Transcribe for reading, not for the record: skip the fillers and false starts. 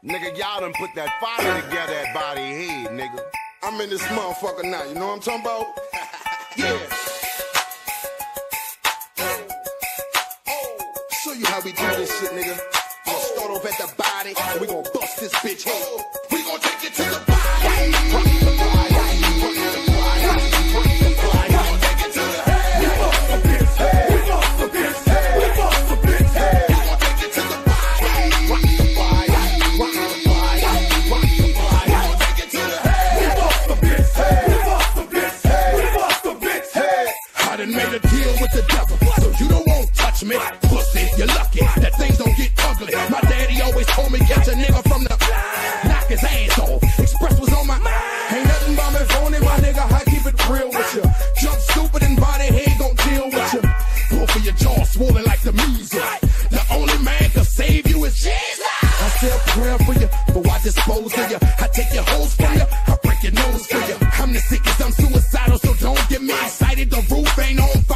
Nigga, y'all done put that fire together at body head, nigga. I'm in this motherfucker now, you know what I'm talking about? Yeah. Show you how we do this shit, nigga. Gonna start off at the body, and we gonna bust this bitch head. We gonna take it to the body. I done made a deal with the devil, so you don't want touch me. Pussy, you're lucky that things don't get ugly. My daddy always told me catch a nigga from the knock his ass off. Express was on my ain't nothing but me phony, my nigga. I keep it real with you. Jump stupid and body head gon' deal with you. Both of your jaw swollen like the measles. The only man can save you is Jesus. I say a prayer for you, but I dispose of you. I take your hoes from you, I break your nose for you. I'm the sickest, I'm suicidal, so don't get me excited. The roof ain't on fire.